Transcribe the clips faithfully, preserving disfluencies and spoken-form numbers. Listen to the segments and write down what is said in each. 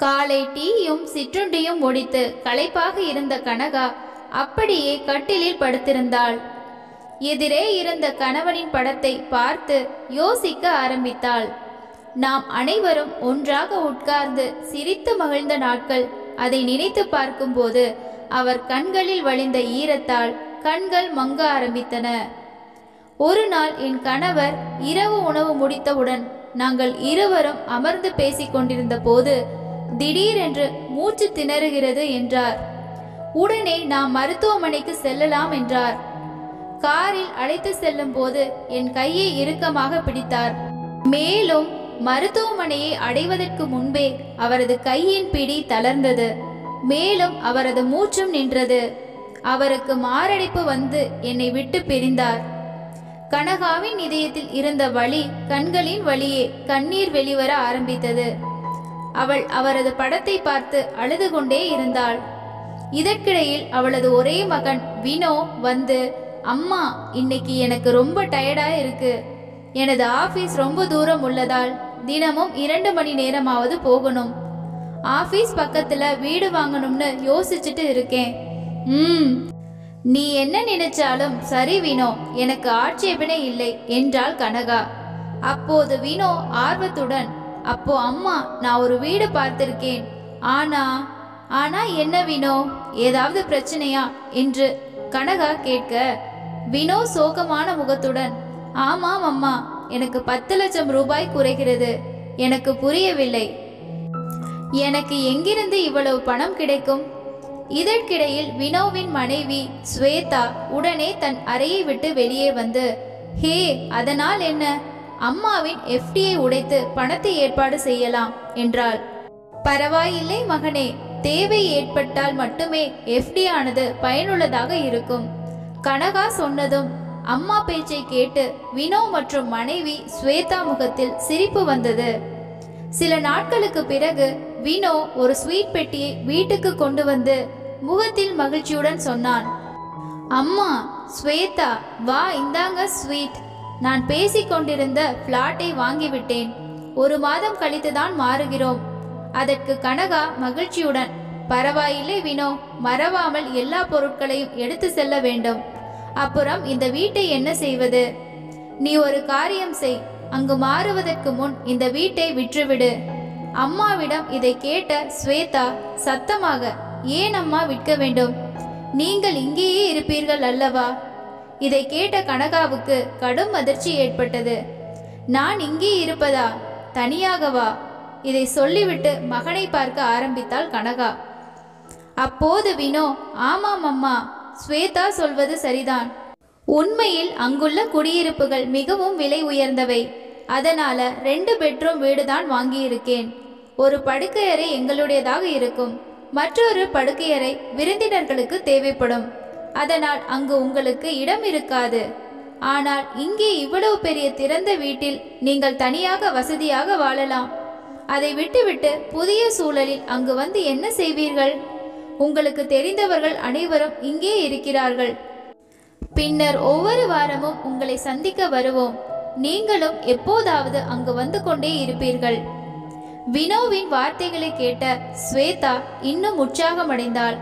காலை டீயும் சிற்றுண்டியும் முடித்து களைப்பாக இருந்த கனகா அப்படியே கட்டிலில் படுத்திருந்தாள். எதிரே இருந்த கணவனின் படத்தை பார்த்து யோசிக்க ஆரம்பித்தாள். நாம் அனைவரும் ஒன்றாக உட்கார்ந்து சிரித்து மகிழ்ந்த நாட்கள். அதை நினைத்து பார்க்கும்போது அவர் கண்களில் வழிந்த ஈரத்தால் கண்கள் மங்க ஆரம்பித்தன. ஒரு நாள் என் கணவர் இரவு உணவு முடித்தவுடன் நாங்கள் இருவரும் அமர்ந்து பேசிக் கொண்டிருந்த போது திடீரென்று மூச்சு திணறுகிறது என்றார். உடனே நாம் மருத்துவமனைக்கு செல்லலாம் என்றார். காரில் அழைத்து செல்லும் போது என் கையை இறுக்கமாக பிடித்தார். மேலும் மருத்துவமனையை அடைவதற்கு முன்பே அவரது கையின் பிடி தளர்ந்தது. மேலும் அவரது மூச்சும் நின்றது. அவருக்கு மாரடைப்பு வந்து என்னை விட்டு பிரிந்தார். கனகாவின் இதயத்தில் இருந்த வலி கண்களின் வழியே கண்ணீர் வெளிவர ஆரம்பித்தது. அவள் அவரது படத்தை பார்த்து அழுது கொண்டே இருந்தாள். இதற்கிடையில் அவளது ஒரே மகன் வினோ வந்து, அம்மா, இன்னைக்கு எனக்கு ரொம்ப டயர்டா இருக்கு. எனது ஆபீஸ் ரொம்ப தூரம் உள்ளதால் தினமும் இரண்டு மணி நேரமாவது போகணும். ஆபீஸ் பக்கத்துல வீடு வாங்கணும்னு யோசிச்சுட்டு இருக்கேன். ம் நீ என்ன நினைச்சாலும் சரி வினோ, எனக்கு ஆட்சேபனை இல்லை என்றாள் கனகா. அப்போது வினோ ஆர்வத்துடன், அப்போ அம்மா, நான் ஒரு வீடு பார்த்திருக்கேன். ஆனா ஆனா என்ன வினோ, ஏதாவது பிரச்சனையா என்று கனகா கேட்க, வினோ சோகமான முகத்துடன், ஆமாம் அம்மா, எனக்கு பத்து லட்சம் ரூபாய் குறைகிறது. எனக்கு புரியவில்லை, எனக்கு எங்கிருந்து இவ்வளவு பணம் கிடைக்கும்? இதற்கிடையில் வினோவின் மனைவி ஸ்வேதா உடனே தன் அறையை விட்டு வெளியே வந்து, ஹே, அதனால் என்ன, அம்மாவின் எஃப்டியை உடைத்து பணத்தை ஏற்பாடு செய்யலாம் என்றாள். பரவாயில்லை மகனே, தேவை ஏற்பட்டால் மட்டுமே எஃப்டி ஆனது பயனுள்ளதாக இருக்கும். கனகா சொன்னதும் அம்மா பேச்சை கேட்டு வினோ மற்றும் மனைவி ஸ்வேதா முகத்தில் சிரிப்பு வந்தது. சில நாட்களுக்கு பிறகு வினோ ஒரு ஸ்வீட் பெட்டியை வீட்டுக்கு கொண்டு வந்து முகத்தில் மகிழ்ச்சியுடன் சொன்னான், அம்மா, ஸ்வேதா, வா, இந்தாங்க ஸ்வீட். நான் பேசிக்கொண்டிருந்த பிளாட்டை வாங்கிவிட்டேன். ஒரு மாதம் கழித்துதான் மாறுகிறோம். அதற்கு கனகா மகிழ்ச்சியுடன், பரவாயில்லை வினோ, மறவாமல் எல்லா பொருட்களையும் எடுத்து செல்ல வேண்டும். அப்புறம் இந்த வீட்டை என்ன செய்வது? நீ ஒரு காரியம் செய், அங்கு மாறுவதற்கு முன் இந்த வீட்டை விற்றுவிடு. அம்மாவிடம் இதை கேட்ட ஸ்வேதா சத்தமாக, ஏன் அம்மா விற்க வேண்டும்? நீங்கள் இங்கேயே இருப்பீர்கள் அல்லவா? இதை கேட்ட கனகாவுக்கு கடும் அதிர்ச்சி ஏற்பட்டது. நான் இங்கே இருப்பதா? தனியாகவா? இதை சொல்லிவிட்டு மகனை பார்க்க ஆரம்பித்தாள் கனகா. அப்போது வினோ, ஆமாம் அம்மா, ஸ்வேதா சொல்வது சரிதான். உண்மையில் அங்குள்ள குடியிருப்புகள் மிகவும் விலை உயர்ந்தவை. அதனால ரெண்டு பெட்ரூம் வீடுதான் வாங்கியிருக்கேன். ஒரு படுக்கையறை எங்களுடையதாக இருக்கும், மற்றொரு படுக்கையறை விருந்தினர்களுக்கு தேவைப்படும். அதனால் அங்கு உங்களுக்கு இடம் இருக்காது. ஆனால் இங்கே இவ்வளவு பெரிய திறந்த வீட்டில் நீங்கள் தனியாக வசதியாக வாழலாம். அதை விட்டுவிட்டு புதிய சூழலில் அங்கு வந்து என்ன செய்வீர்கள்? உங்களுக்கு தெரிந்தவர்கள் அனைவரும் இங்கே இருக்கிறார்கள். பின்னர் ஒவ்வொரு வாரமும் உங்களை சந்திக்க வருவோம். நீங்களும் எப்போதாவது அங்கு வந்து கொண்டே இருப்பீர்கள். வினோவின் வார்த்தைகளை கேட்ட ஸ்வேதா இன்னும் உற்சாகமடைந்தாள்.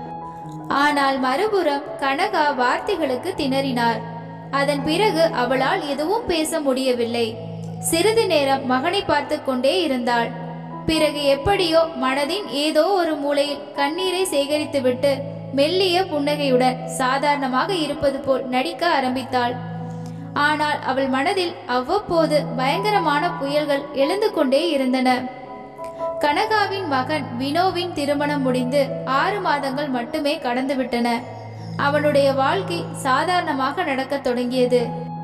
ஆனால் மறுபுறம் கனகா வார்த்தைகளுக்கு திணறினார். அதன் பிறகு அவளால் எதுவும் பேச முடியவில்லை. சிறிது நேரம் மகனை பார்த்து கொண்டே இருந்தாள். பிறகு எப்படியோ மனதின் ஏதோ ஒரு மூலையில் கண்ணீரை சேகரித்துவிட்டு மெல்லிய புன்னகையுடன் சாதாரணமாக இருப்பது போல் நடிக்க ஆரம்பித்தாள். ஆனால் அவள் மனதில் அவ்வப்போது பயங்கரமான புயல்கள் எழுந்து கொண்டே இருந்தன. கனகாவின் மகன் வினோவின் திருமணம் முடிந்து ஆறு மாதங்கள் மட்டுமே கடந்துவிட்டன. அவனுடைய வாழ்க்கை சாதாரணமாக நடக்க தொடங்கியது.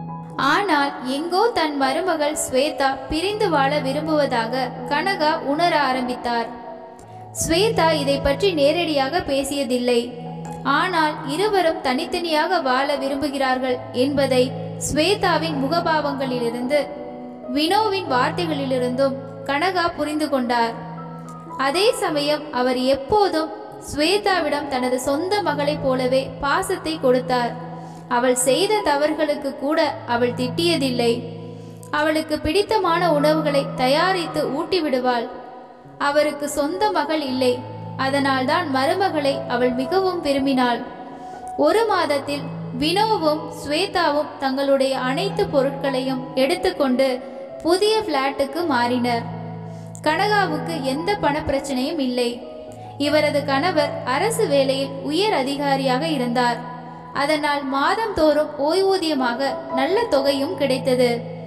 ஆனால் எங்கோ தன் மருமகள் ஸ்வேதா பிரிந்து வாழ விரும்புவதாக கனகா உணர ஆரம்பித்தார். ஸ்வேதா இதை பற்றி நேரடியாக பேசியதில்லை. ஆனால் இருவரும் தனித்தனியாக வாழ விரும்புகிறார்கள் என்பதை ஸ்வேதாவின் முகபாவங்களிலிருந்து வினோவின் வார்த்தைகளிலிருந்தும் கனகா புரிந்து கொண்டார். அதே சமயம் அவர் எப்போதும் ஸ்வேதாவிடம் தனது சொந்த மகளைப் போலவே பாசத்தை கொடுத்தார். அவள் செய்த தவறுகளுக்கு கூட அவள் திட்டியதில்லை. அவளுக்கு பிடித்தமான உணவுகளை தயாரித்து ஊட்டி விடுவாள். அவருக்கு சொந்த மகள் இல்லை. அதனால்தான் மருமகளை அவள் மிகவும் விரும்பினாள். ஒரு மாதத்தில் வினோவும் ஸ்வேதாவும் தங்களுடைய அனைத்து பொருட்களையும் எடுத்துக்கொண்டு புதிய பிளாட்டுக்கு மாறினர். கனகாவுக்கு எந்த பண பிரச்சனையும் இல்லை. இவரது கணவர் அரசு வேலையில் உயர் அதிகாரியாக இருந்தார். அதனால் மாதம் தோறும் ஓய்வூதியமாக நல்ல தொகையும் கிடைத்தது.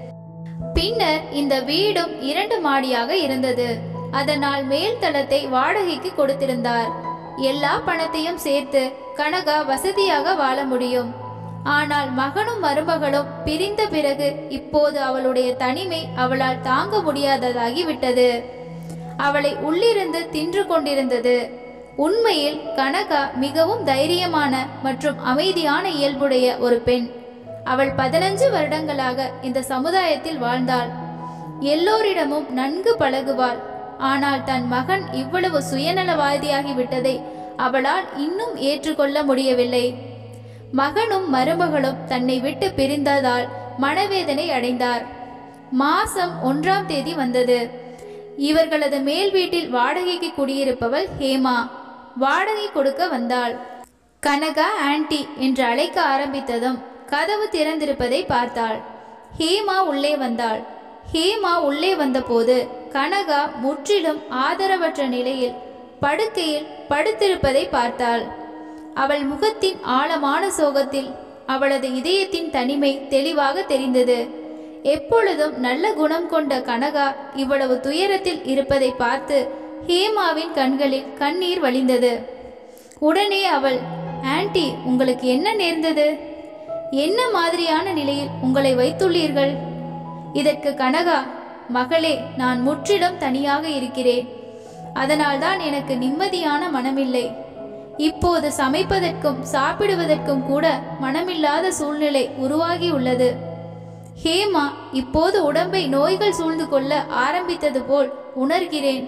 பின்னர் இந்த வீடும் இரண்டு மாடியாக இருந்தது. அதனால் மேல் தளத்தை வாடகைக்கு கொடுத்திருந்தார். எல்லா பணத்தையும் சேர்த்து கனகா வசதியாக வாழ முடியும். ஆனால் மகனும் மருமகளும் பிரிந்த பிறகு இப்போது அவளுடைய தனிமை அவளால் தாங்க முடியாததாகி விட்டது. அவளை உள்ளிருந்து தின்று கொண்டிருந்தது. உண்மையில் கனகா மிகவும் தைரியமான மற்றும் அமைதியான இயல்புடைய ஒரு பெண். அவள் பதினஞ்சு வருடங்களாக இந்த சமுதாயத்தில் வாழ்ந்தாள். எல்லோரிடமும் நன்கு பழகுவாள். ஆனால் தன் மகன் இவ்வளவு சுயநலவாதியாகி விட்டதை அவளால் இன்னும் ஏற்றுக்கொள்ள முடியவில்லை. மகனும் மருமகளும் தன்னை விட்டு பிரிந்ததால் மனவேதனை அடைந்தார். மாசம் ஒன்றாம் தேதி வந்தது. இவர்களது மேல் வீட்டில் வாடகைக்கு குடியிருப்பவள் ஹேமா வாடகை கொடுக்க வந்தாள். கனகா ஆன்டி என்று அழைக்க ஆரம்பித்ததும் கதவு திறந்திருப்பதை பார்த்தாள். ஹேமா உள்ளே வந்தாள். ஹேமா உள்ளே வந்தபோது கனகா முற்றிலும் ஆதரவற்ற நிலையில் படுக்கையில் படுத்திருப்பதை பார்த்தாள். அவள் முகத்தின் ஆழமான சோகத்தில் அவளது இதயத்தின் தனிமை தெளிவாக தெரிந்தது. எப்பொழுதும் நல்ல குணம் கொண்ட கனகா இவ்வளவு துயரத்தில் இருப்பதை பார்த்து ஹேமாவின் கண்களில் கண்ணீர் வழிந்தது. உடனே அவள், ஆன்டி, உங்களுக்கு என்ன நேர்ந்தது? என்ன மாதிரியான நிலையில் உங்களை வைத்துள்ளீர்கள்? இதற்கு கனகா, மகளே, நான் முற்றிலும் தனியாக இருக்கிறேன். அதனால்தான் எனக்கு நிம்மதியான மனமில்லை. இப்போது சமைப்பதற்கும் சாப்பிடுவதற்கும் கூட மனமில்லாத சூழ்நிலை உருவாகி உள்ளது. ஹேமா, இப்போது உடம்பை நோய்கள் சூழ்ந்து கொள்ள ஆரம்பித்தது போல் உணர்கிறேன்.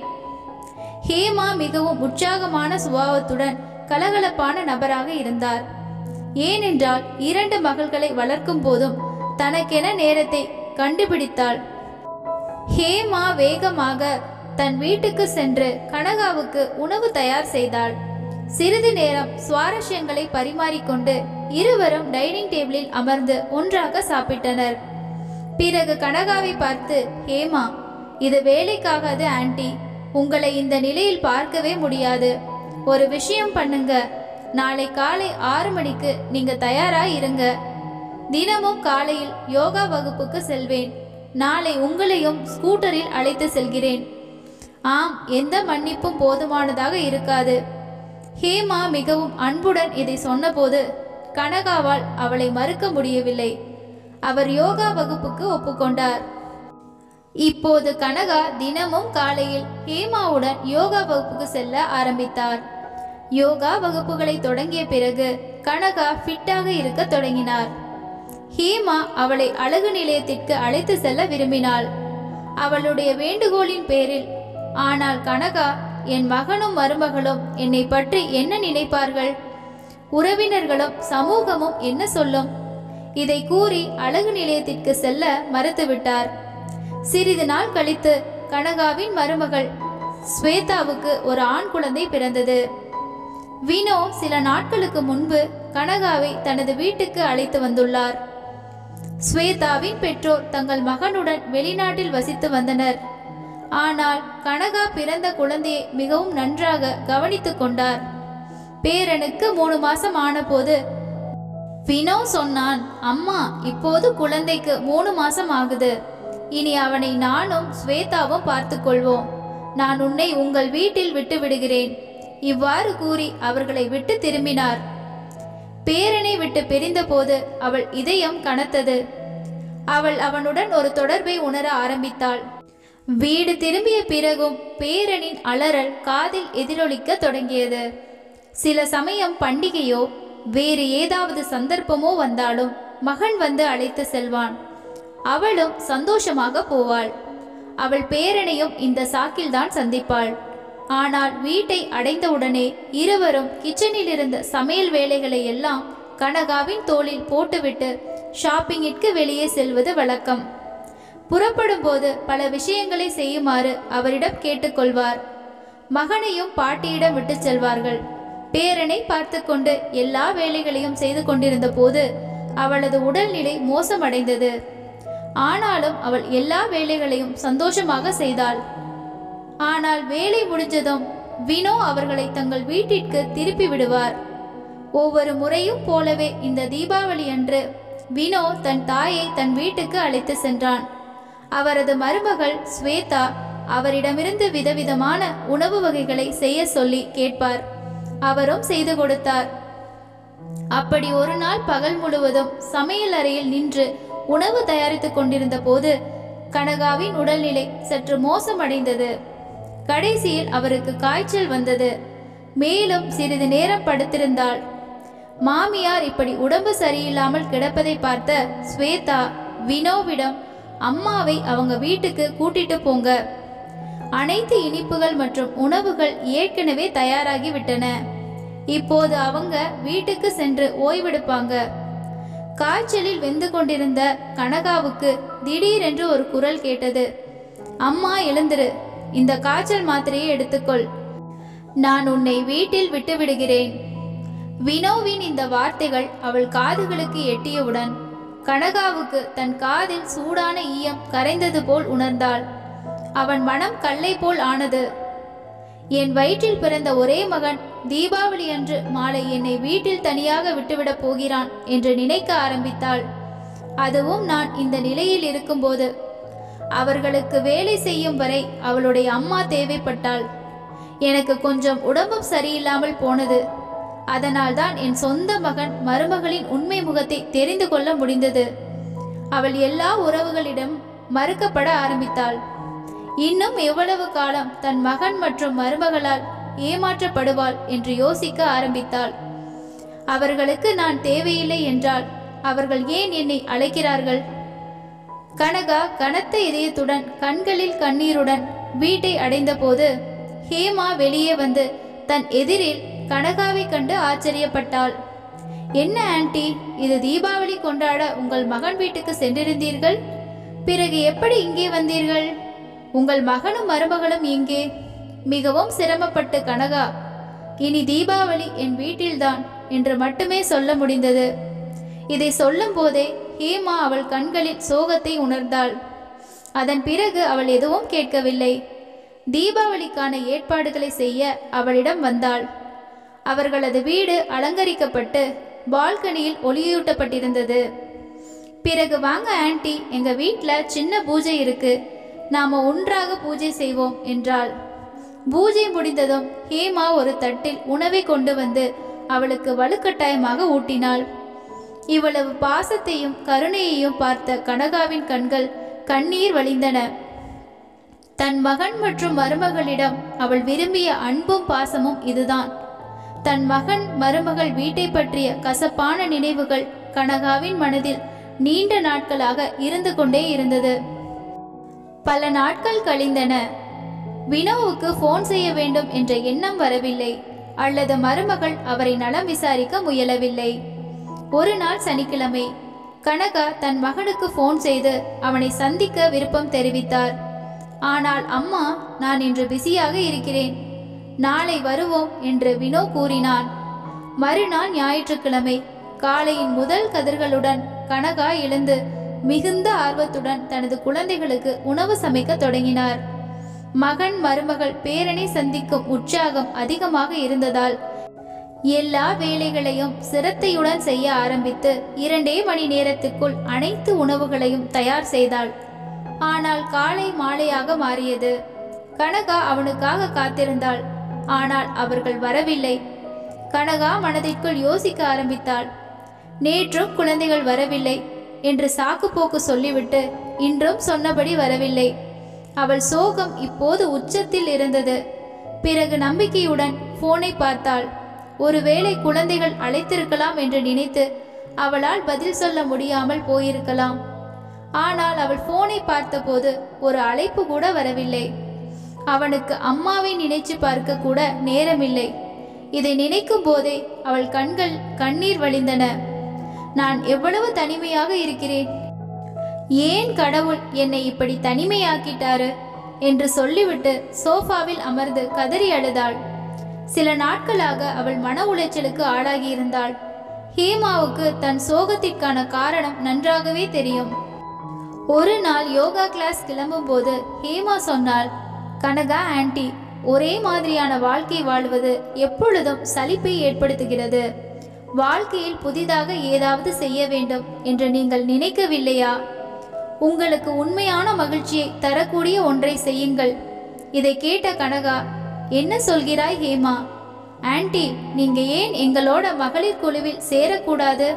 ஹேமா மிகவும் உற்சாகமான சுபாவத்துடன் கலகலப்பான நபராக இருந்தார். ஏனென்றால் இரண்டு மகள்களை வளர்க்கும் போதும் தனக்கென நேரத்தை கண்டுபிடித்தாள். ஹேமா வேகமாக தன் வீட்டுக்கு சென்று கனகாவுக்கு உணவு தயார் செய்தாள். சிறிது நேரம் சுவாரஸ்யங்களை பரிமாறிக்கொண்டு இருவரும் டைனிங் டேபிளில் அமர்ந்து ஒன்றாக சாப்பிட்டனர். பிறகு கனகாவை பார்த்து, ஹேமா, இது வேலைக்காகாது ஆன்டி. உங்களை இந்த நிலையில் பார்க்கவே முடியாது. ஒரு விஷயம் பண்ணுங்க. நாளை காலை ஆறு மணிக்கு நீங்க தயாராய் இருங்க. தினமும் காலையில் யோகா வகுப்புக்கு செல்வேன். நாளை உங்களையும் ஸ்கூட்டரில் அழைத்து செல்கிறேன். ஆம், எந்த மன்னிப்பும் போதுமானதாக இருக்காது. ஹேமா மிகவும் அன்புடன் இதை சொன்னபோது கனகாவால் அவளை மறுக்க முடியவில்லை. அவர் யோகா வகுப்புக்கு ஒப்புக்கொண்டார். இப்போது கனகா தினமும் காலையில் ஹேமாவுடன் யோகா வகுப்புக்கு செல்ல ஆரம்பித்தார். யோகா வகுப்புகளை தொடங்கிய பிறகு கனகா ஃபிட்டாக இருக்க தொடங்கினார். ஹேமா அவளை அழகு நிலையத்திற்கு அழைத்து செல்ல விரும்பினாள், அவளுடைய வேண்டுகோளின் பேரில். ஆனால் கனகா, என் மகனும் மருமகளும் என்னை பற்றி என்ன நினைப்பார்கள்? உறவினர்களும் சமூகமும் என்ன சொல்லும்? இதை கூறி அழகு நிலையத்திற்கு செல்ல மறுத்துவிட்டார். சிறிது நாள் கழித்து கனகாவின் மருமகள் ஸ்வேதாவுக்கு ஒரு ஆண் குழந்தை பிறந்தது. வினோ சில நாட்களுக்கு முன்பு கனகாவை தனது வீட்டுக்கு அழைத்து வந்துள்ளார். ஸ்வேதாவின் பெற்றோர் தங்கள் மகனுடன் வெளிநாட்டில் வசித்து வந்தனர். ஆனால் கனகா பிறந்த குழந்தையை மிகவும் நன்றாக கவனித்துக் கொண்டார். பேரனுக்கு மூணு மாசம் ஆன போது வினோ சொன்னான், அம்மா, இப்போது குழந்தைக்கு மூணு மாசம் ஆகுது. இனி அவனை நானும் ஸ்வேதாவும் பார்த்து கொள்வோம். நான் உன்னை உங்கள் வீட்டில் விட்டு விடுகிறேன். இவ்வாறு கூறி அவர்களை விட்டு திரும்பினார். பேரனை விட்டு பிரிந்த போது அவள் இதயம் கனத்தது. அவள் அவனுடன் ஒரு தொடர்பை உணர ஆரம்பித்தாள். வீடு திரும்பிய பிறகும் பேரனின் அலறல் காதில் எதிரொலிக்க தொடங்கியது. சில சமயம் பண்டிகையோ வேறு ஏதாவது சந்தர்ப்பமோ வந்தாலும் மகன் வந்து அழைத்து செல்வான். அவளும் சந்தோஷமாக போவாள். அவள் பேரனையும் இந்த சாக்கில்தான் சந்திப்பாள். ஆனால் வீட்டை அடைந்தவுடனே இருவரும் கிச்சனில் இருந்த சமையல் வேலைகளை எல்லாம் கனகாவின் தோளில் போட்டுவிட்டு ஷாப்பிங்கிற்கு வெளியே செல்வது வழக்கம். புறப்படும் போது பல விஷயங்களை செய்யுமாறு அவரிடம் கேட்டுக்கொள்வார். மகனையும் பாட்டியிடம் விட்டு செல்வார்கள். பேரனை பார்த்து கொண்டு எல்லா வேலைகளையும் செய்து கொண்டிருந்த போது அவளது உடல்நிலை மோசமடைந்தது. ஆனாலும் அவள் எல்லா வேலைகளையும் சந்தோஷமாக செய்தாள். ஆனால் வேலை முடிஞ்சதும் வினோ அவர்களை தங்கள் வீட்டிற்கு திருப்பி விடுவார். ஒவ்வொரு முறையும் போலவே இந்த தீபாவளி அன்று வினோ தன் தாயை தன் வீட்டுக்கு அழைத்து சென்றான். அவரது மருமகள் ஸ்வேதா அவரிடமிருந்து விதவிதமான உணவு வகைகளை செய்ய சொல்லி கேட்பார். அவரும் செய்து கொடுத்தார். அப்படி ஒரு நாள் பகல் முழுவதும் சமையல் அறையில் நின்று உணவு தயாரித்துக் கொண்டிருந்த போது கனகாவின் உடல்நிலை சற்று மோசமடைந்தது. கடைசியில் அவருக்கு காய்ச்சல் வந்தது. மேலும் சிறிது நேரம் படுத்திருந்தாள். மாமியார் இப்படி உடம்பு சரியில்லாமல் கிடப்பதை பார்த்த ஸ்வேதா வினோவிடம், அம்மாவை அவங்க வீட்டுக்கு கூட்டிட்டு போங்க, அனைத்து இனிப்புகள் மற்றும் உணவுகள் ஏற்கனவே தயாராகி விட்டன, இப்போது அவங்க வீட்டுக்கு சென்று ஓய்வெடுப்பாங்க. காய்ச்சலில் வெந்து கொண்டிருந்த கனகாவுக்கு திடீரென்று ஒரு குரல் கேட்டது. அம்மா எழுந்திரு, இந்த காய்ச்சல் மாத்திரையை எடுத்துக்கொள், நான் உன்னை வீட்டில் விட்டு விடுகிறேன். வினோவின் இந்த வார்த்தைகள் அவள் காதுகளுக்கு எட்டியவுடன் கனகாவுக்கு தன் காதில் சூடான ஈயம் கரைந்தது போல் உணர்ந்தாள். அவன் மனம் கல்லை போல் ஆனது. என் வயிற்றில் பிறந்த ஒரே மகன் தீபாவளி அன்று மாலை என்னை வீட்டில் தனியாக விட்டுவிடப் போகிறான் என்று நினைக்க ஆரம்பித்தாள். அதுவும் நான் இந்த நிலையில் இருக்கும்போது. அவர்களுக்கு வேலை செய்யும் வரை அவளுடைய அம்மா தேவைப்பட்டாள். எனக்கு கொஞ்சம் உடம்பும் சரியில்லாமல் போனது. அதனால்தான் என் சொந்த மகன் மருமகளின் உண்மை முகத்தை தெரிந்து கொள்ள முடிந்தது. அவள் எல்லா உறவுகளிடம் மறுக்கப்பட ஆரம்பித்தாள். இன்னும் எவ்வளவு காலம் தன் மகன் மற்றும் மருமகளால் ஏமாற்றப்படுவாள் என்று யோசிக்க ஆரம்பித்தாள். அவர்களுக்கு நான் தேவையில்லை என்றால் அவர்கள் ஏன் என்னை அழைக்கிறார்கள்? கனகா கனத்த இதயத்துடன் கண்களில் கண்ணீருடன் வீட்டை அடைந்த போது ஹேமா வெளியே வந்து தன் எதிரில் கனகாவை கண்டு ஆச்சரியப்பட்டாள். என்ன ஆன்ட்டி, இது தீபாவளி கொண்டாட உங்கள் மகன் வீட்டுக்கு சென்றிருந்தீர்கள், பிறகு எப்படி இங்கே வந்தீர்கள்? உங்கள் மகனும் மருமகளும் எங்கே? மிகவும் சிரமப்பட்டு கனகா, இனி தீபாவளி என் வீட்டில்தான் என்று மட்டுமே சொல்ல முடிந்தது. இதை சொல்லும் போதே ஹேமா அவள் கண்களில் சோகத்தை உணர்ந்தாள். அதன் பிறகு அவள் எதுவும் கேட்கவில்லை. தீபாவளிக்கான ஏற்பாடுகளை செய்ய அவளிடம் வந்தாள். அவர்களது வீடு அலங்கரிக்கப்பட்டு பால்கனியில் ஒளியூட்டப்பட்டிருந்தது. பிறகு வாங்க ஆன்ட்டி, எங்க வீட்டில் சின்ன பூஜை இருக்கு, நாம ஒன்றாக பூஜை செய்வோம் என்றாள். பூஜை முடிந்ததும் ஹேமா ஒரு தட்டில் உணவை கொண்டு வந்து அவளுக்கு வலுக்கட்டாயமாக ஊட்டினாள். இவ்வளவு பாசத்தையும் கருணையையும் பார்த்த கனகாவின் கண்கள் கண்ணீர் வழிந்தன. தன் மகன் மற்றும் மருமகளிடம் அவள் விரும்பிய அன்பும் பாசமும் இதுதான். தன் மகன் மருமகள் வீட்டை பற்றிய கசப்பான நினைவுகள் கனகாவின் மனதில் நீண்ட நாட்களாக இருந்து கொண்டே இருந்தது. பல நாட்கள் கழிந்தன. வினோவுக்கு போன் செய்ய வேண்டும் என்ற எண்ணம் வரவில்லை, அல்லது மருமகள் அவரை நலம் விசாரிக்க முயலவில்லை. ஒரு நாள் சனிக்கிழமை கனகா தன் மகனுக்கு போன் செய்து அவனை சந்திக்க விருப்பம் தெரிவித்தார். ஆனால் அம்மா, நான் இன்று பிஸியாக இருக்கிறேன், நாளை வருவோம் என்று வினோ கூறினான். மறுநாள் ஞாயிற்றுக்கிழமை காலையின் முதல் கதிர்களுடன் கனகா எழுந்து மிகுந்த ஆர்வத்துடன் தனது குழந்தைகளுக்கு உணவு சமைக்க தொடங்கினார். மகன் மருமகள் பேரனை சந்திக்கும் உற்சாகம் அதிகமாக இருந்ததால் எல்லா வேலைகளையும் சிரத்தையுடன் செய்ய ஆரம்பித்து இரண்டே மணி நேரத்துக்குள் அனைத்து உணவுகளையும் தயார் செய்தாள். ஆனால் காலை மாலையாக மாறியது. கனகா அவனுக்காக காத்திருந்தாள். ஆனால் அவர்கள் வரவில்லை. கனகா மனதிற்குள் யோசிக்க ஆரம்பித்தாள். நேற்றும் குழந்தைகள் வரவில்லை என்று சாக்கு போக்கு சொல்லிவிட்டு இன்றும் சொன்னபடி வரவில்லை. அவள் சோகம் இப்போது உச்சத்தில் இருந்தது. பிறகு நம்பிக்கையுடன் போனை பார்த்தாள். ஒருவேளை குழந்தைகள் அழைத்திருக்கலாம் என்று நினைத்து அவளால் பதில் சொல்ல முடியாமல் போயிருக்கலாம். ஆனால் அவள் போனை பார்த்தபோது ஒரு அழைப்பு கூட வரவில்லை. அவனுக்கு அம்மாவை நினைச்சு பார்க்க கூட நேரமில்லை. இதை நினைக்கும் போதே அவள் கண்கள் கண்ணீர் வழிந்தன. நான் எவ்வளவு தனிமையாக இருக்கிறேன், ஏன் கடவுள் என்னை இப்படி தனிமையாக்கிட்டாரு என்று சொல்லிவிட்டு சோஃபாவில் அமர்ந்து கதறி அழுதாள். சில நாட்களாக அவள் மன உளைச்சலுக்கு ஆளாகியிருந்தாள். ஹேமாவுக்கு தன் சோகத்திற்கான காரணம் நன்றாகவே தெரியும். ஒரு நாள் யோகா கிளாஸ் கிளம்பும் போது ஹேமா சொன்னாள், கனகா ஆன்ட்டி, ஒரே மாதிரியான வாழ்க்கை வாழ்வது எப்பொழுதும் சலிப்பை ஏற்படுத்துகிறது. வாழ்க்கையில் புதிதாக ஏதாவது செய்ய வேண்டும் என்று நீங்கள் நினைக்கவில்லையா? உங்களுக்கு உண்மையான மகிழ்ச்சியை தரக்கூடிய ஒன்றை செய்யுங்கள். இதை கேட்ட கனகா, என்ன சொல்கிறாய் ஹேமா? ஆன்ட்டி, நீங்க ஏன் எங்களோட மகளிர் குழுவில் சேரக்கூடாது?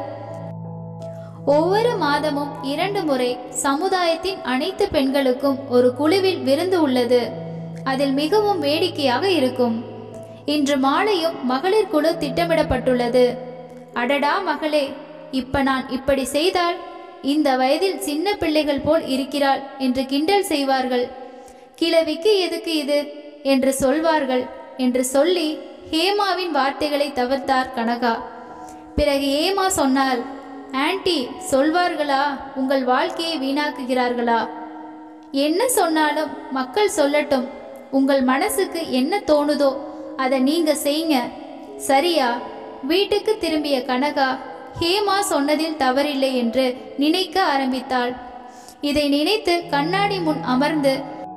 ஒவ்வொரு மாதமும் இரண்டு முறை சமுதாயத்தின் அனைத்து பெண்களுக்கும் ஒரு குழுவில் விருந்து உள்ளது. அதில் மிகவும் வேடிக்கையாக இருக்கும். இன்று மாலையும் மகளிர் குழு திட்டமிடப்பட்டுள்ளது. அடடா மகளே, இப்ப நான் இப்படி செய்தால் இந்த வயதில் சின்ன பிள்ளைகள் போல் இருக்கிறாள் என்று கிண்டல் செய்வார்கள். கிழவிக்கு எதுக்கு இது என்று சொல்வார்கள் என்று சொல்லி ஹேமாவின் வார்த்தைகளை தவிர்த்தார் கனகா. பிறகு ஹேமா சொன்னாள், ஆன்ட்டி, சொல்வார்களா உங்கள் வாழ்க்கையை வீணாக்குகிறார்களா? என்ன சொன்னாலும் மக்கள் சொல்லட்டும். உங்கள் மனசுக்கு என்ன தோணுதோ அதை நீங்க செய்யுங்க, சரியா? வீட்டுக்கு திரும்பிய கனகா ஹேமா சொன்னதில் தவறில்லை என்று நினைக்க ஆரம்பித்தாள். இதை நினைத்து கண்ணாடி முன் அமர்ந்து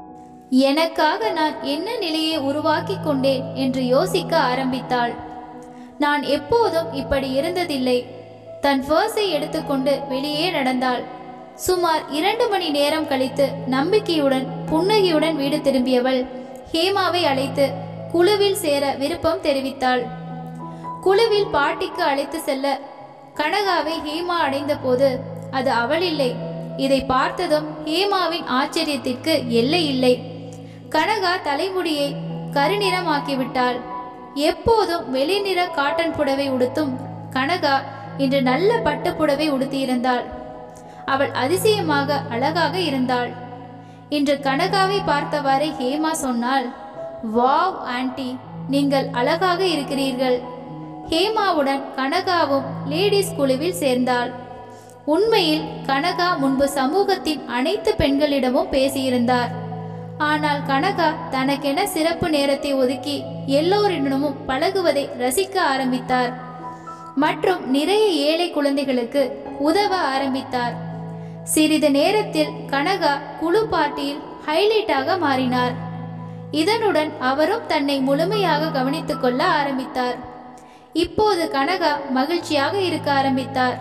எனக்காக நான் என்ன நிலையை உருவாக்கி கொண்டேன் என்று யோசிக்க ஆரம்பித்தாள். நான் எப்போதும் இப்படி இருந்ததில்லை. தன் பர்ஸை எடுத்துக்கொண்டு வெளியே நடந்தாள். சுமார் இரண்டு மணி நேரம் கழித்து நம்பிக்கையுடன் புன்னகையுடன் வீடு திரும்பியவள் ஹேமாவை அழைத்து குழுவில் சேர விருப்பம் தெரிவித்தாள். குழுவில் பாட்டிக்கு அழைத்து செல்ல கனகாவை ஹேமா அடைந்த போது அது அவள் இல்லை. இதை பார்த்ததும் ஹேமாவின் ஆச்சரியத்திற்கு எல்லை இல்லை. கனகா தலைமுடியை கருநிறமாக்கிவிட்டாள். எப்போதும் வெளிநிற காட்டன் புடவை உடுத்தும் கனகா இன்று நல்ல பட்டு புடவை உடுத்தியிருந்தாள். அவள் அதிசயமாக அழகாக இருந்தாள். இன்று கனகாவை பார்த்தவாறே ஹேமா சொன்னாள், வாவ் ஆன்ட்டி, நீங்கள் அழகாக இருக்கிறீர்கள். ஹேமாவுடன் கனகாவும் லேடிஸ் குழுவில் சேர்ந்தாள். உண்மையில் கனகா முன்பு சமூகத்தின் அனைத்து பெண்களிடமும் பேசியிருந்தார். ஆனால் கனகா தனக்கென சிறப்பு நேரத்தை ஒதுக்கி எல்லோரிடமும் பழகுவதை ரசிக்க ஆரம்பித்தார். மற்றும் நிறைய ஏழை குழந்தைகளுக்கு உதவ ஆரம்பித்தார். சிறிது நேரத்தில் கனகா குழு பார்ட்டியில் ஹைலைட்டாக மாறினார். இதனுடன் அவரும் தன்னை முழுமையாக கவனித்துக் கொள்ள ஆரம்பித்தார். இப்போது கனகா மகிழ்ச்சியாக இருக்க ஆரம்பித்தார்.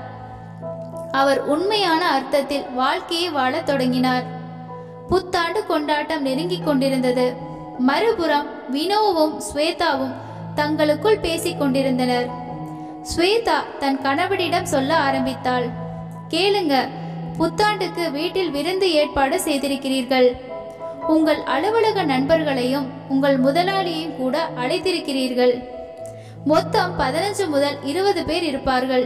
அவர் உண்மையான அர்த்தத்தில் வாழ்க்கையை வாழத் தொடங்கினார். புத்தாண்டு கொண்டாட்டம் நெருங்கிக் கொண்டிருந்தது. மறுபுறம் வினோவும் ஸ்வேதாவும் தங்களுக்குள் பேசிக் கொண்டிருந்தனர். ஸ்வேதா தன் கணவனிடம் சொல்ல ஆரம்பித்தாள், கேளுங்க, புத்தாண்டுக்கு வீட்டில் விருந்து ஏற்பாடு செய்திருக்கிறீர்கள். உங்கள் அலுவலக நண்பர்களையும் உங்கள் முதலாளியையும் கூட அழைத்திருக்கிறீர்கள். மொத்தம் பதினஞ்சு முதல் இருபது பேர் இருப்பார்கள்.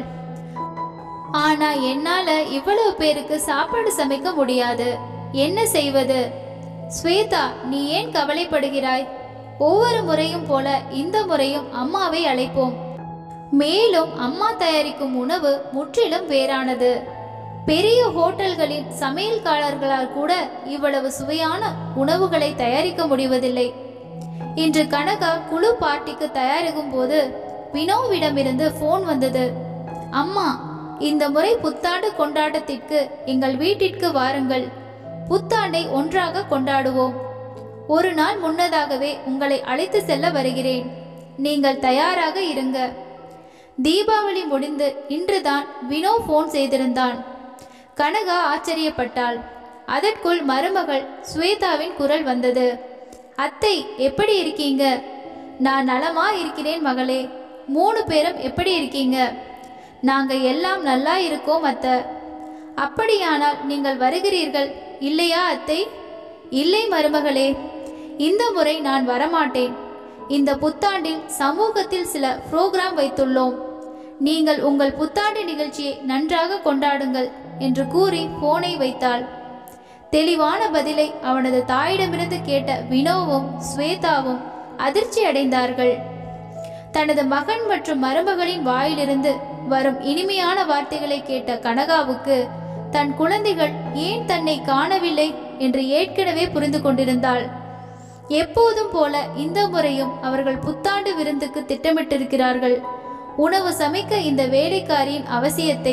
ஆனா என்னால இவ்வளவு பேருக்கு சாப்பாடு சமைக்க முடியாது. என்ன செய்வது? ஸ்வேதா, நீ ஏன் கவலைப்படுகிறாய்? ஒவ்வொரு முறையும் போல இந்த முறையும் அம்மாவை அழைப்போம். மேலும் அம்மா தயாரிக்கும் உணவு முற்றிலும் வேறானது. பெரிய ஹோட்டல்களின் சமையல்காரர்களால் கூட இவ்வளவு சுவையான உணவுகளை தயாரிக்க முடிவதில்லை. இன்று கனகா குழு பார்ட்டிக்கு தயாரிக்கும் போது வினோவிடமிருந்து போன் வந்தது. அம்மா, இந்த முறை புத்தாண்டு கொண்டாட்டத்திற்கு எங்கள் வீட்டிற்கு வாருங்கள். புத்தாண்டை ஒன்றாக கொண்டாடுவோம். ஒரு நாள் முன்னதாகவே உங்களை அழைத்து செல்ல வருகிறேன். நீங்கள் தயாராக இருங்க. தீபாவளி முடிந்து இன்றுதான் வினோ போன் செய்திருந்தான். கனகா ஆச்சரியப்பட்டாள். அதற்குள் மருமகள் ஸ்வேதாவின் குரல் வந்தது. அத்தை, எப்படி இருக்கீங்க? நான் நலமா இருக்கிறேன் மகளே. மூணு பேரும் எப்படி இருக்கீங்க? நாங்க எல்லாம் நல்லா இருக்கோம் அத்தை. அப்படியானால் நீங்கள் வருகிறீர்கள் இல்லையா அத்தை? இல்லை மருமகளே, இந்த முறை நான் வரமாட்டேன். இந்த புத்தாண்டில் சமூகத்தில் சில புரோகிராம் வைத்துள்ளோம். நீங்கள் உங்கள் புத்தாண்டு நிகழ்ச்சியை நன்றாக கொண்டாடுங்கள் என்று கூறி போனை வைத்தாள். தெளிவான பதிலை அவனது தாயிடமிருந்து கேட்ட வினோவும் ஸ்வேதாவும் அதிர்ச்சி அடைந்தார்கள். தனது மகன் மற்றும் மருமகளின் வாயிலிருந்து வரும் இனிமையான வார்த்தைகளை கேட்ட கனகாவுக்கு தன் குழந்தைகள் ஏன் தன்னை காணவில்லை என்று ஏற்கனவே புரிந்து கொண்டிருந்தாள். எப்போதும் போல இந்த முறையும் அவர்கள் புத்தாண்டு விருந்துக்கு திட்டமிட்டிருக்கிறார்கள். உணவு சமைக்க இந்த வேலைக்காரியின் அவசியத்தை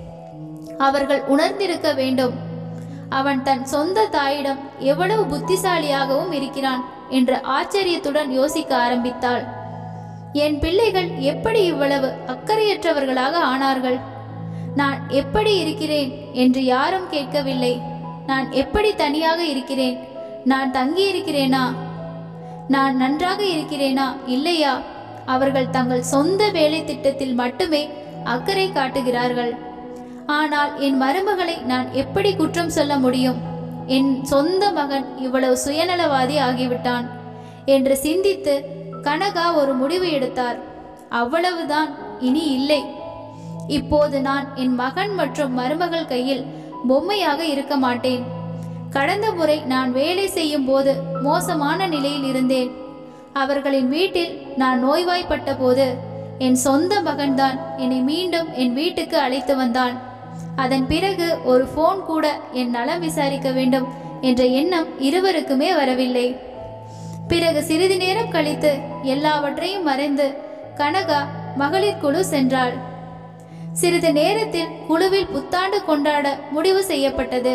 அவர்கள் உணர்ந்திருக்க வேண்டும். அவன் தன் சொந்த தாயிடம் எவ்வளவு புத்திசாலியாகவும் இருக்கிறான் என்று ஆச்சரியத்துடன் யோசிக்க ஆரம்பித்தாள். என் பிள்ளைகள் எப்படி இவ்வளவு அக்கறையற்றவர்களாக ஆனார்கள்? நான் எப்படி இருக்கிறேன் என்று யாரும் கேட்கவில்லை. நான் எப்படி தனியாக இருக்கிறேன்? நான் தங்கியிருக்கிறேனா? நான் நன்றாக இருக்கிறேனா இல்லையா? அவர்கள் தங்கள் சொந்த வேலை திட்டத்தில் மட்டுமே அக்கறை காட்டுகிறார்கள். ஆனால் என் மருமகளை நான் எப்படி குற்றம் சொல்ல முடியும்? என் சொந்த மகன் இவ்வளவு சுயநலவாதி ஆகிவிட்டான் என்று சிந்தித்து கனகா ஒரு முடிவு எடுத்தார். அவ்வளவுதான், இனி இல்லை. இப்போது நான் என் மகன் மற்றும் மருமகள் கையில் பொம்மையாக இருக்க மாட்டேன். கடந்த முறை நான் வேலை செய்யும் போது மோசமான நிலையில் இருந்தேன். அவர்களின் வீட்டில் நான் நோய்வாய்ப்பட்ட போது என் சொந்த மகன்தான் என்னை மீண்டும் என் வீட்டுக்கு அழைத்து வந்தான். அதன் பிறகு ஒரு போன் கூட என் நலம் விசாரிக்க வேண்டும் என்ற எண்ணம் இருவருக்குமே வரவில்லை. பிறகு சிறிது நேரம் கழித்து எல்லாவற்றையும் மறைந்து கனகா மகளிர் குழு சென்றாள். சிறிது நேரத்தில் குழுவில் புத்தாண்டு கொண்டாட முடிவு செய்யப்பட்டது.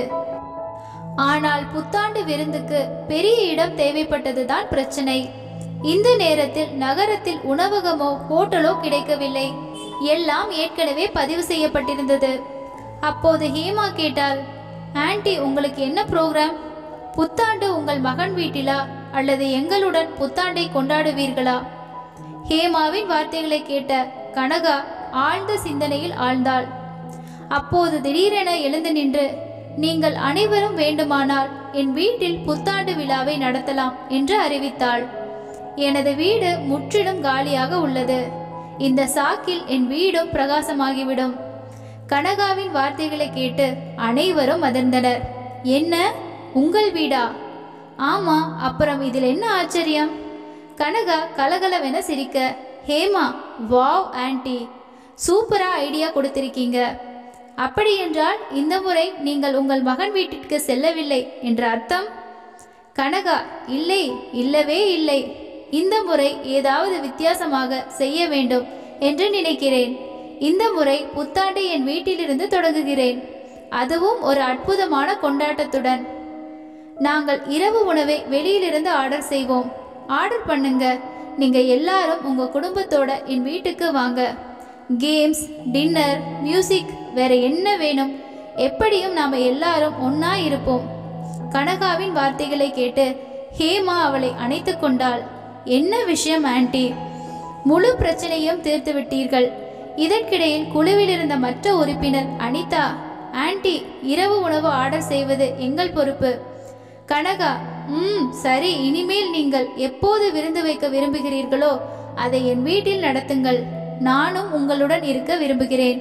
ஆனால் புத்தாண்டு விருந்துக்கு பெரிய இடம் தேவைப்பட்டதுதான் பிரச்சனை. இந்த நேரத்தில் நகரத்தில் உணவகமோ ஹோட்டலோ கிடைக்கவில்லை. எல்லாம் ஏற்கனவே பதிவு செய்யப்பட்டிருந்தது. அப்போது ஹேமா கேட்டாள், ஆன்ட்டி, உங்களுக்கு என்ன ப்ரோக்ராம்? புத்தாண்டு உங்கள் மகன் வீட்டிலா அல்லது எங்களுடன் புத்தாண்டை கொண்டாடுவீர்களா? ஹேமாவின் வார்த்தைகளை கேட்ட கனகா ஆழ்ந்த சிந்தனையில் ஆழ்ந்தாள். அப்போது திடீரென எழுந்து நின்று, நீங்கள் அனைவரும் வேண்டுமானால் என் வீட்டில் புத்தாண்டு விழாவை நடத்தலாம் என்று அறிவித்தாள். எனது வீடு முற்றிலும் காலியாக உள்ளது. இந்த சாக்கில் என் வீடும் பிரகாசமாகிவிடும். கனகாவின் வார்த்தைகளை கேட்டு அனைவரும் அதிர்ந்தனர். என்ன, உங்கள் வீடா? ஆமா, அப்புறம் இதில் என்ன ஆச்சரியம்? கனகா கலகலவென சிரிக்க, ஹேமா, வாவ் ஆன்ட்டி, சூப்பரா ஐடியா கொடுத்திருக்கீங்க. அப்படியென்றால் இந்த முறை நீங்கள் உங்கள் மகன் வீட்டிற்கு செல்லவில்லை என்ற அர்த்தம்? கனகா, இல்லை, இல்லவே இல்லை. இந்த முறை ஏதாவது வித்தியாசமாக செய்ய வேண்டும் என்று நினைக்கிறேன். இந்த முறை புத்தாண்டை என் வீட்டிலிருந்து தொடங்குகிறேன். அதுவும் ஒரு அற்புதமான கொண்டாட்டத்துடன். நாங்கள் இரவு உணவை வெளியிலிருந்து ஆர்டர் செய்வோம். ஆர்டர் பண்ணுங்க. நீங்க எல்லாரும் உங்க குடும்பத்தோட என் வீட்டுக்கு வாங்க. கேம்ஸ், டின்னர், மியூசிக், வேற என்ன வேணும்? எப்படியும் நாம எல்லாரும் ஒன்னா இருப்போம். கனகாவின் வார்த்தைகளை கேட்டு ஹேமா அவளை அணைத்து கொண்டாள். என்ன விஷயம் ஆன்ட்டி? முழு பிரச்சனையும் தீர்த்து விட்டீர்கள். இதற்கிடையில் குழுவில் இருந்த மற்ற உறுப்பினர் அனிதா, ஆன்ட்டி, இரவு உணவு ஆர்டர் செய்வது எங்கள் பொறுப்பு. கனகா, ம் சரி, இனிமேல் நீங்கள் எப்போது விருந்து வைக்க விரும்புகிறீர்களோ அதை என் வீட்டில் நடத்துங்கள். நானும் உங்களுடன் இருக்க விரும்புகிறேன்.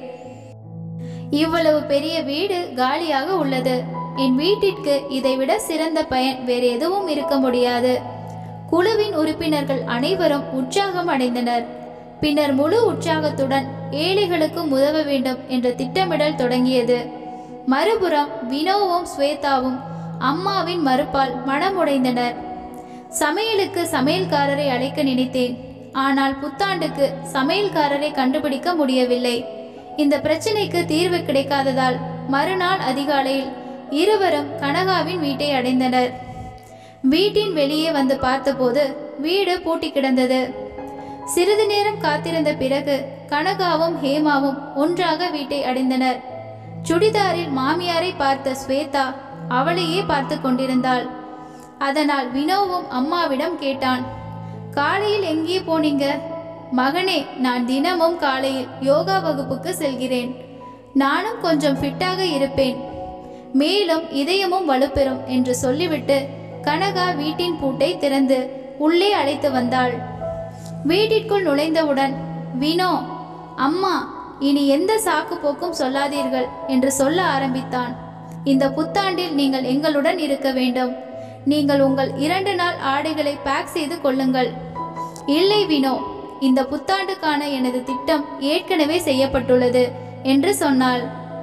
இவ்வளவு பெரிய வீடு காலியாக உள்ளது. என் வீட்டிற்கு இதைவிட சிறந்த பயன் வேறு எதுவும் இருக்க முடியாது. குழுவின் உறுப்பினர்கள் அனைவரும் உற்சாகம் அடைந்தனர். பின்னர் முழு உற்சாகத்துடன் ஏழைகளுக்கும் உதவ வேண்டும் என்ற திட்டமிடல் தொடங்கியது. மறுபுறம் வினோவும் ஸ்வேதாவும் அம்மாவின் மறுப்பால் மனமுடைந்தனர். சமையலுக்கு சமையல்காரரை அழைக்க நினைத்தேன். ஆனால் புத்தாண்டுக்கு சமையல்காரரை கண்டுபிடிக்க முடியவில்லை. இந்த பிரச்சனைக்கு தீர்வு கிடைக்காததால் மறுநாள் அதிகாலையில் இருவரும் கனகாவின் வீட்டை அடைந்தனர். வீட்டின் வெளியே வந்து பார்த்தபோது வீடு பூட்டி கிடந்தது. சிறிது நேரம் காத்திருந்த பிறகு கனகாவும் ஹேமாவும் ஒன்றாக வீட்டை அடைந்தனர். சுடிதாரில் மாமியாரை பார்த்த ஸ்வேதா அவளையே பார்த்து கொண்டிருந்தாள். அதனால் வினோவும் அம்மாவிடம் கேட்டான், காலையில் எங்கே போனீங்க? மகனே, நான் தினமும் காலையில் யோகா வகுப்புக்கு செல்கிறேன். நானும் கொஞ்சம் ஃபிட்டாக இருப்பேன், மேலும் இதயமும் வலுப்பெறும் என்று சொல்லிவிட்டு கனகா வீட்டின் பூட்டை திறந்து உள்ளே அழைத்து வந்தாள். வீட்டிற்குள் நுழைந்தவுடன் வினோ, அம்மா, இனி எந்த சாக்கு போக்கும் சொல்லாதீர்கள் என்று சொல்ல ஆரம்பித்தான். இந்த புத்தாண்டில் நீங்கள் எங்களுடன் இருக்க வேண்டும். நீங்கள் உங்கள் இரண்டு நாள் ஆடைகளை பேக் செய்து கொள்ளுங்கள். இல்லை வினோ, இந்த புத்தாண்டுக்கான எனது திட்டம் ஏற்கனவே செய்யப்பட்டுள்ளது என்று சொன்னாள்.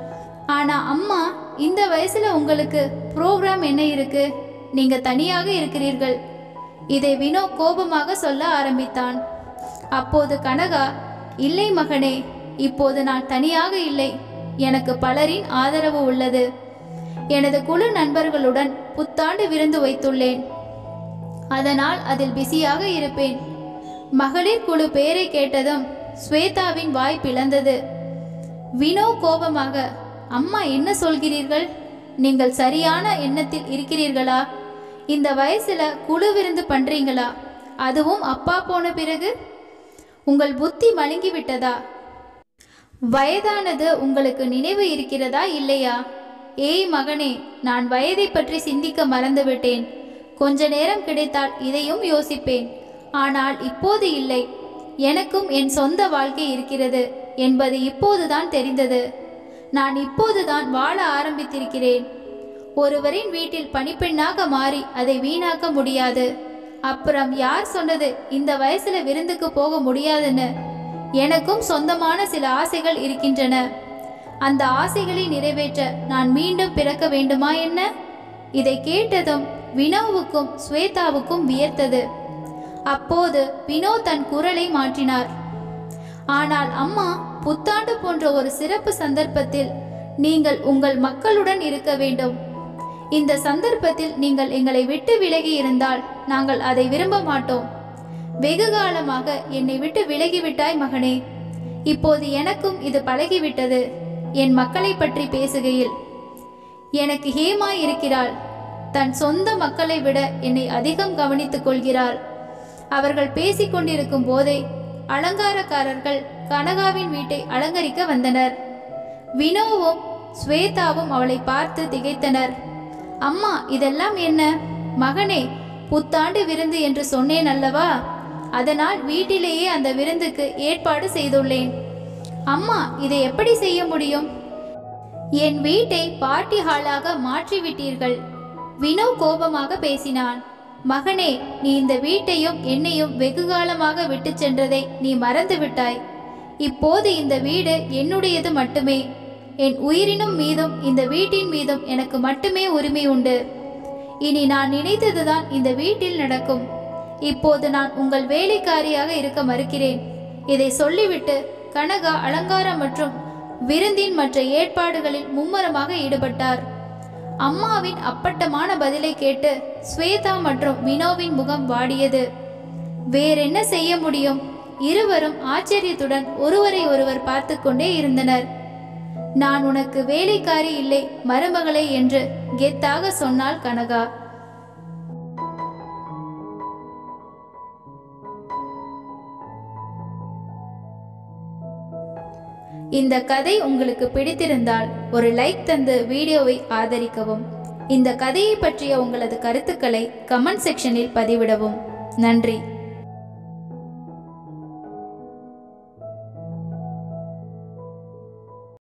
ஆனா அம்மா, இந்த வயசுல உங்களுக்கு ப்ரோக்ராம் என்ன இருக்கு? நீங்க தனியாக இருக்கிறீர்கள். இதை வினோ கோபமாக சொல்ல ஆரம்பித்தான். அப்போது கனகா, இல்லை மகனே, இப்போது நான் தனியாக இல்லை. எனக்கு பலரின் ஆதரவு உள்ளது. எனது குழு நண்பர்களுடன் புத்தாண்டு விருந்து வைத்துள்ளேன். அதனால் அதில் பிஸியாக இருப்பேன். மகளிர் குழு பெயரை கேட்டதும் ஸ்வேதாவின் வாய் பிளந்தது. வினோ கோபமாக, அம்மா என்ன சொல்கிறீர்கள்? நீங்கள் சரியான எண்ணத்தில் இருக்கிறீர்களா? இந்த வயசுல குழு விருந்து பண்றீங்களா? அதுவும் அப்பா போன பிறகு? உங்கள் புத்தி மழுங்கி விட்டதா? வயதானது உங்களுக்கு நினைவு இருக்கிறதா இல்லையா? ஏய் மகனே, நான் வயதை பற்றி சிந்திக்க மறந்துவிட்டேன். கொஞ்ச நேரம் கிடைத்தால் இதையும் யோசிப்பேன். ஆனால் இப்போது இல்லை. எனக்கும் என் சொந்த வாழ்க்கை இருக்கிறது என்பது இப்போதுதான் தெரிந்தது. நான் இப்போதுதான் வாழ ஆரம்பித்திருக்கிறேன். ஒருவரின் வீட்டில் பணிப்பெண்ணாக மாறி அதை வீணாக்க முடியாது. அப்புறம் யார் சொன்னது இந்த வயசுல விருந்துக்கு போக முடியாதுன்னு? எனக்கும் சொந்தமான சில ஆசைகள் இருக்கின்றன. அந்த ஆசைகளை நிறைவேற்ற நான் மீண்டும் பிறக்க வேண்டுமா என்ன? இதை கேட்டதும் வினோவுக்கும் ஸ்வேதாவுக்கும் வியர்த்தது. அப்போது வினோ தன் குரலை மாற்றினார். ஆனால் அம்மா, புத்தாண்டு போன்ற ஒரு சிறப்பு சந்தர்ப்பத்தில் நீங்கள் உங்கள் மக்களுடன் இருக்க வேண்டும். இந்த சந்தர்ப்பத்தில் நீங்கள் எங்களை விட்டு விலகி இருந்தால் நாங்கள் அதை விரும்ப மாட்டோம். வெகு காலமாக என்னை விட்டு விலகிவிட்டாய் மகனே. இப்போது எனக்கும் இது பழகிவிட்டது. என் மக்களை பற்றி பேசுகையில் எனக்கு ஹேமா இருக்கிறாள். தன் சொந்த மக்களை விட என்னை அதிகம் கவனித்துக் கொள்கிறாள். அவர்கள் பேசிக்கொண்டிருக்கும் போதே அலங்காரக்காரர்கள் கனகாவின் வீட்டை அலங்கரிக்க வந்தனர். வினோவும் ஸ்வேதாவும் அவளை பார்த்து திகைத்தனர். அம்மா, இதெல்லாம் என்ன? மகனே, புத்தாண்டு விருந்து என்று சொன்னேன் அல்லவா? அதனால் வீட்டிலேயே அந்த விருந்துக்கு ஏற்பாடு செய்துள்ளேன். அம்மா, இதை எப்படி செய்ய முடியும்? என் வீட்டை பார்ட்டி ஹாலாக மாற்றிவிட்டீர்கள். வினோ கோபமாக பேசினான். மகனே, நீ இந்த வீட்டையும் என்னையும் வெகு காலமாக விட்டு சென்றதை நீ மறந்து விட்டாய். இப்போது இந்த வீடு என்னுடையது மட்டுமே. என் உயிரினும் மீதும் இந்த வீட்டின் மீதும் எனக்கு மட்டுமே உரிமை உண்டு. இனி நான் நினைத்ததுதான் இந்த வீட்டில் நடக்கும். இப்போது நான் உங்கள் வேலைக்காரியாக இருக்க மறுக்கிறேன். இதை சொல்லிவிட்டு கனகா அலங்காரம் மற்றும் விருந்தின் மற்ற ஏற்பாடுகளில் மும்முரமாக ஈடுபட்டார். அம்மாவின் அப்பட்டமான பதிலை கேட்டு ஸ்வேதா மற்றும் வினோவின் முகம் வாடியது. வேறென்ன செய்ய முடியும்? இருவரும் ஆச்சரியத்துடன் ஒருவரை ஒருவர் பார்த்து கொண்டே இருந்தனர். நான் உனக்கு வேலைக்காரி இல்லை, மருமகளே என்று கெத்தாக சொன்னாள் கனகா. இந்த கதை உங்களுக்கு பிடித்திருந்தால் ஒரு லைக் தந்து வீடியோவை ஆதரிக்கவும். இந்த கதையை பற்றிய உங்களது கருத்துக்களை கமெண்ட் செக்ஷனில் பதிவிடவும். நன்றி.